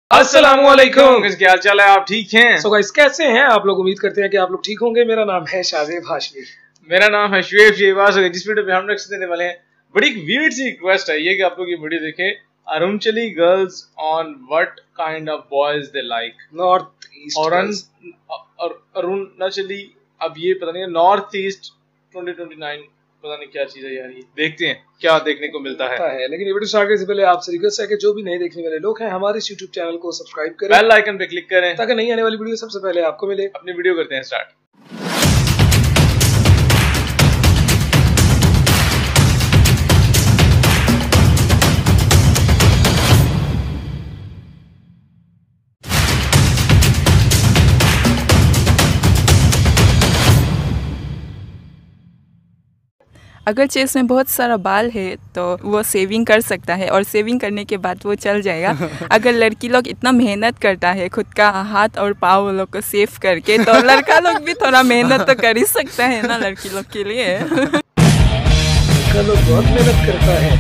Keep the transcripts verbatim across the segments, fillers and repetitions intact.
अस्सलामुअलैकुम, क्या हाल चाल है? आप ठीक हैं? सो गाइस कैसे हैं आप लोग? उम्मीद करते हैं कि आप लोग ठीक होंगे। मेरा नाम है शाज़ेब हाशमी। मेरा नाम है शुएब शेहबाज। जिस वीडियो पे हम रिएक्शन देने वाले हैं, बड़ी एक वियर्ड सी रिक्वेस्ट है ये कि आप लोग ये वीडियो देखें। Arunachali girls on what kind of boys they like. North east और अरुणाचली, अब ये पता नहीं north east twenty twenty nine पता नहीं क्या चीज है यार। ये देखते हैं क्या देखने को मिलता है, है। लेकिन ये वीडियो स्टार्ट करने से पहले आपसे रिक्वेस्ट है कि जो भी नए देखने वाले लोग हैं हमारे इस यूट्यूब चैनल को सब्सक्राइब करें, बेल आइकन पे क्लिक करें ताकि नई आने वाली वीडियो सबसे पहले आपको मिले। अपनी वीडियो करते हैं स्टार्ट। अगर चेस्ट में बहुत सारा बाल है तो वो सेविंग कर सकता है और सेविंग करने के बाद वो चल जाएगा। अगर लड़की लोग इतना मेहनत करता है खुद का हाथ और पाँव लोग को सेव करके, तो लड़का लोग भी थोड़ा मेहनत तो कर ही सकता है ना लड़की लोग के लिए। लड़का लोग बहुत मेहनत करता है।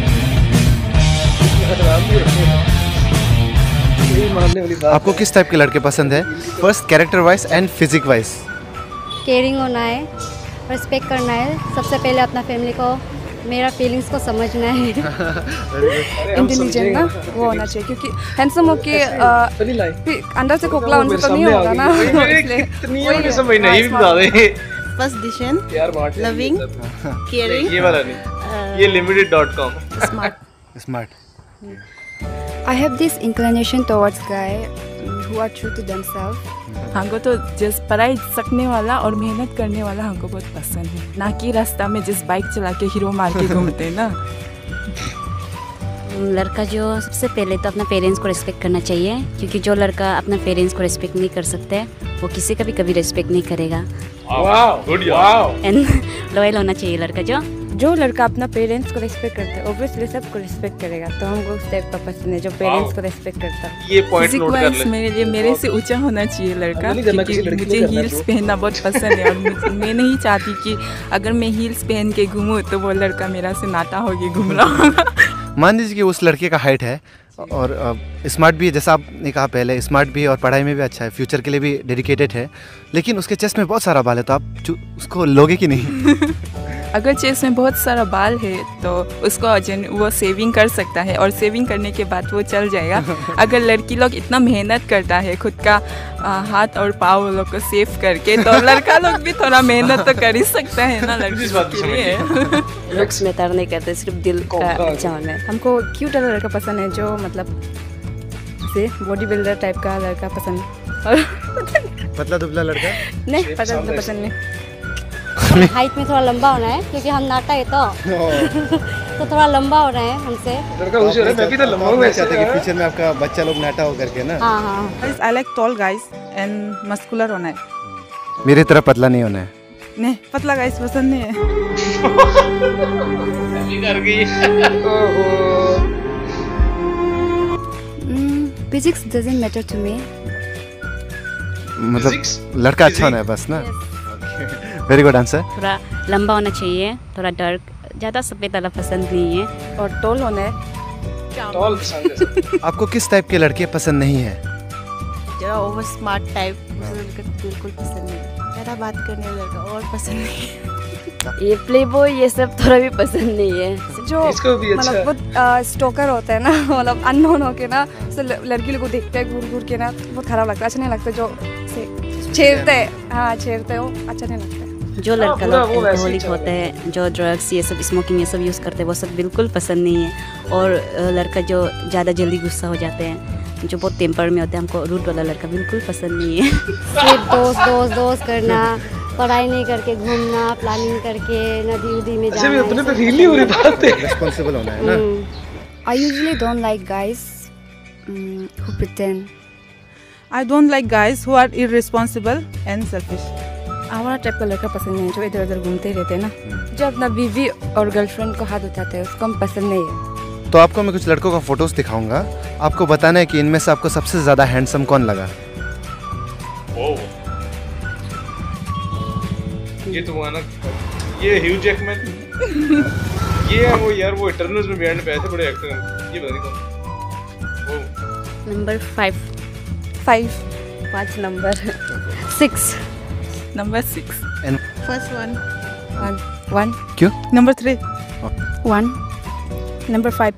मानने वाली बात। आपको किस टाइप के लड़के पसंद है? First character wise and physique wise. Caring होना है, रिस्पेक्ट करना है, सबसे पहले अपना फैमिली को, मेरा फीलिंग्स को समझना है। इंटेलिजेंट ना वो होना चाहिए, क्योंकि हैंडसम होके अंदर से खोखला होने से तो नहीं होगा ना। फर्स्ट डिसीजन लविंग, केयरिंग, ये वाला नहीं, ये limited dot com. Smart smart. I have this inclination towards guy who are true to themselves. हमको तो जिस पढ़ाई सकने वाला और मेहनत करने वाला हमको बहुत पसंद है, ना कि रास्ता में जिस बाइक चला के हीरो मार के घूमते हैं ना। लड़का जो सबसे पहले तो अपना पेरेंट्स को रिस्पेक्ट करना चाहिए, क्योंकि जो लड़का अपना पेरेंट्स को रिस्पेक्ट नहीं कर सकते वो किसी का भी कभी रिस्पेक्ट नहीं करेगा। एंड लॉयल होना चाहिए लड़का। जो जो लड़का अपना पेरेंट्स को रिस्पेक्ट करता है ऑब्वियसली सबको रिस्पेक्ट करेगा, तो हमको उस टाइप का पसंद है जो पेरेंट्स को रिस्पेक्ट करता है। ये पॉइंट नोट कर ले। मेरे लिए मेरे से ऊंचा होना चाहिए लड़का, क्योंकि मुझे हील्स पहनना बहुत पसंद है और मैं नहीं चाहती कि अगर मैं हील्स पहन के घूमूं तो वो लड़का मेरा से नाता होके घूम रहा होगा। मान लीजिए कि उस लड़के का हाइट है और स्मार्ट भी है, जैसा आपने कहा पहले, स्मार्ट भी है और पढ़ाई में भी अच्छा है, फ्यूचर के लिए भी डेडिकेटेड है, लेकिन उसके चेस्ट में बहुत सारा बाल है, तो आप उसको लोगे कि नहीं? अगर चेस्ट में बहुत सारा बाल है तो उसको वो सेविंग कर सकता है और सेविंग करने के बाद वो चल जाएगा। अगर लड़की लोग इतना मेहनत करता है खुद का हाथ और पाँव लोग को सेव करके, तो लड़का लोग भी थोड़ा मेहनत तो कर ही सकता है ना लड़की के लिए। लुक्स मैटर नहीं करते, सिर्फ दिल का अच्छा होना है। हमको क्यूट वाला लड़का पसंद है, जो मतलब से बॉडी बिल्डर टाइप का लड़का पसंद है। पतला दुबला लड़का नहीं, पतला दुबला पसंद नहीं। हाइट में थोड़ा लंबा होना है, क्योंकि हम नाटा है तो तो थोड़ा लंबा हो रहा है हमसे। लड़का खुश हो रहा है, मैं भी तो लंबा हूं वैसे। चाहते कि फ्यूचर में आपका बच्चा लोग नाटा हो करके ना। हां हां। I like tall guys and muscular होना है। मेरी तरह पतला नहीं होना है। नहीं, पतला गाइस पसंद नहीं है। अभी कर गई। Physics doesn't matter to me. मतलब लड़का अच्छा होना है बस ना। Very good answer. थोड़ा लंबा होना चाहिए, थोड़ा डार्क, ज़्यादा सफ़ेद वाला पसंद नहीं है, और टॉल होना है। टॉल पसंद है। आपको किस टाइप के लड़के पसंद नहीं है? जो ओवर स्मार्ट टाइप बिल्कुल पसंद नहीं, ज़्यादा बात करने वाला लड़का और पसंद नहीं है। ये प्ले बॉय ये सब थोड़ा भी पसंद नहीं है। जो मतलब बहुत स्टोकर होता है ना, मतलब अननोन होके ना लड़की लोग को देखते हैं घूर घूर के ना, बहुत खराब लगता है, अच्छा नहीं लगता। जो छेड़ते हैं, हाँ छेड़ते हो, अच्छा नहीं लगता। जो लड़का लोग एल्कोहलिक होते हैं, जो ड्रग्स ये सब स्मोकिंग ये सब यूज़ करते हैं, वो सब बिल्कुल पसंद नहीं है। और लड़का जो ज़्यादा जल्दी गुस्सा हो जाते हैं, जो बहुत टेम्पर में होते हैं, हमको रूट वाला लड़का बिल्कुल पसंद नहीं है। सिर्फ दोस्त दोस्त दोस्त करना, पढ़ाई नहीं करके घूमना, प्लानिंग करके नदी उदी में जाना, अच्छा अपने पे फील नहीं हो रही बात है। रिस्पांसिबल होना है ना। I usually don't like guys um, who pretend. I don't like guys who are irresponsible and selfish. हमारा टाइप का लड़का पसंद नहीं है, जो इधर उधर घूमते रहते हैं ना, जो अपना बीवी और गर्लफ्रेंड को हाथ उठाते हैं, उसको हम पसंद नहीं है। तो आपको मैं कुछ लड़कों का फोटोज दिखाऊंगा, आपको बताना है कि इनमें से आपको सबसे ज्यादा हैंडसम कौन लगा। ओह, ये तो वो ना, ये ह्यू जैकमैन। ये है वो यार, वो इटर्नल्स में बिहाइंड पे ऐसे बड़े एक्टर हैं। ये पता नहीं कौन। Number five. फाइव। पाँच number. Six. Number six. First one. One. One. क्यों? Number three. One. Number five.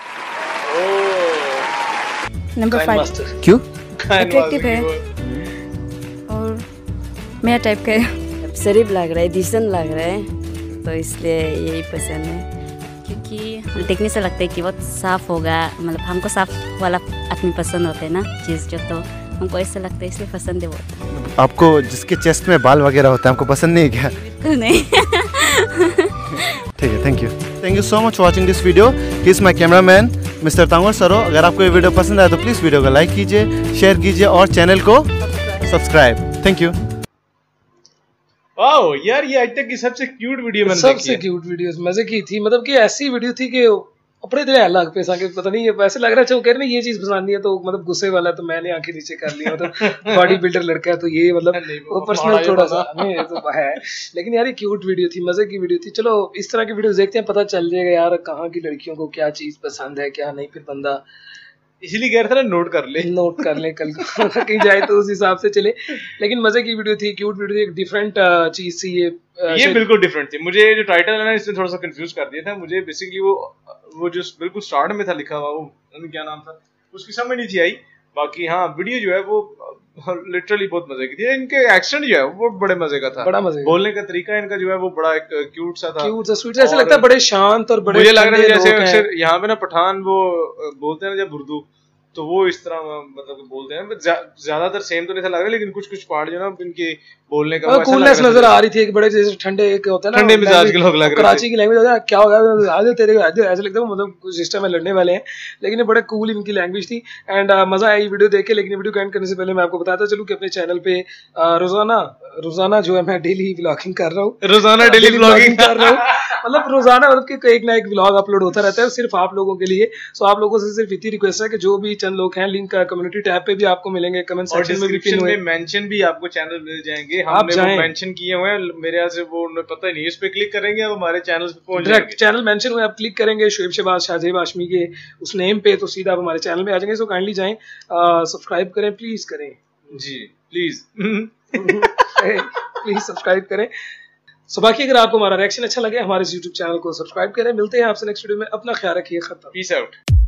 Number five. क्यों? अट्रैक्टिव है और मेरा टाइप का है। शरीफ लग रहा है, डिसेंट लग रहा है, तो इसलिए यही पसंद है। क्योंकि देखने से लगता है कि बहुत साफ होगा, मतलब हमको साफ वाला आदमी पसंद होते हैं ना चीज़ जो, तो हमको ऐसा लगता है इसलिए पसंद है बहुत। आपको जिसके चेस्ट में बाल वगैरह होता है हमको पसंद नहीं है क्या? बिल्कुल नहीं। ठीक है, thank you thank you so much watching this video. He is my camera man mister Tangor Saro. अगर आपको ये वीडियो पसंद आया तो प्लीज़ वीडियो को लाइक कीजिए, शेयर कीजिए और चैनल को सब्सक्राइब। Thank you. वाओ यार, ये आज तक की सबसे क्यूट वीडियो मैंने देखी है। सबसे क्यूट वीडियोस मजे की थी, मतलब कि ऐसी वीडियो थी कि अपने दिल अलग पे साके पता नहीं, ऐसे लग रहा है अच्छा वो कह रहे ये चीज पसंद नहीं है तो मतलब गुस्से वाला है, तो मैंने आंखें नीचे कर ली, मतलब बॉडी बिल्डर लड़का है तो ये मतलब वो पर्सनल थोड़ा सा हमें तो है, लेकिन यार ये क्यूट वीडियो थी, मजे की वीडियो थी। चलो इस तरह की वीडियो देखते हैं, पता चल जाएगा यार कहाँ की लड़कियों को क्या चीज पसंद है क्या नहीं, फिर बंदा इसीलिए कह रहा था ना नोट कर ले नोट कर ले कल को कहीं जाए तो उस हिसाब से चले। लेकिन मजे की वीडियो थी, क्यूट वीडियो थी, एक डिफरेंट चीज थी ये। ये बिल्कुल डिफरेंट थी। मुझे जो टाइटल है ना इसने थोड़ा सा कंफ्यूज कर दिया था। मुझे बेसिकली वो वो जो बिल्कुल स्टार्ट में था लिखा हुआ, वो क्या नाम था उसकी समझ नहीं थी आई। बाकी हाँ वीडियो जो है वो लिटरली बहुत मजे की थी। इनके एक्सेंट जो है वो बड़े मजे का था, बड़ा मजे बोलने का तरीका इनका जो है वो बड़ा एक क्यूट सा था, क्यूट सा स्वीट सा, ऐसा लगता है बड़े शांत और बड़े। मुझे लग रहा है जैसे अक्सर यहाँ पे ना पठान वो बोलते हैं ना जब उर्दू, तो वो इस तरह मतलब बोलते हैं। ज्यादातर सेम तो नहीं था लग रहा, लेकिन कुछ कुछ पार्ट जो ना इनके बोलने का कूलनेस नजर आ रही थी, एक बड़े जैसे ठंडे एक होता है ना ठंडे मिजाज के लोग लग रहे थे। कराची की लैंग्वेज होता है क्या होगा आज तेरे ऐसे लगता है मतलब कुछ सिस्टम में लड़ने वाले हैं, लेकिन ये बड़े कूल इनकी लैंग्वेज थी। एंड मजा आया वीडियो देख के। लेकिन वीडियो एंड करने से पहले मैं आपको बताता चलूं कि अपने चैनल पे रोजाना रोजाना जो है मैं डेली व्लॉगिंग कर रहा हूँ, रोजाना डेली व्लॉगिंग कर रहा हूँ मतलब रोजाना मतलब कि एक ना एक व्लॉग अपलोड होता रहता है सिर्फ आप लोगों के लिए। सो आप लोगों से सिर्फ इतनी रिक्वेस्ट है कि जो भी चंद लोग हैं, लिंक कम्युनिटी टैब पे भी आपको मिलेंगे, कमेंट सेक्शन में भी पिन हुए, मेंशन भी आपको चैनल मिल जाएंगे। हमने वो मेंशन किए हुए हैं, मेरे यहाँ से वो पता ही नहीं, इस पे क्लिक करेंगे अब हमारे चैनल पे पहुंच जाएंगे। डायरेक्ट चैनल मेंशन हुए, आप क्लिक करेंगे शोएब शहबाज शाहजेब हाशमी के उस नेम पे, तो सीधा आप हमारे चैनल में आ जाएंगे। सो काइंडली जाएं, सब्सक्राइब करें प्लीज करें जी प्लीज प्लीज सब्सक्राइब करें। सो बाकी अगर आपको हमारा रिएक्शन अच्छा लगे हमारे यूट्यूब चैनल को सब्सक्राइब करें। मिलते हैं आपसे नेक्स्ट वीडियो में, अपना ख्याल रखिए, खत्म, पीस आउट।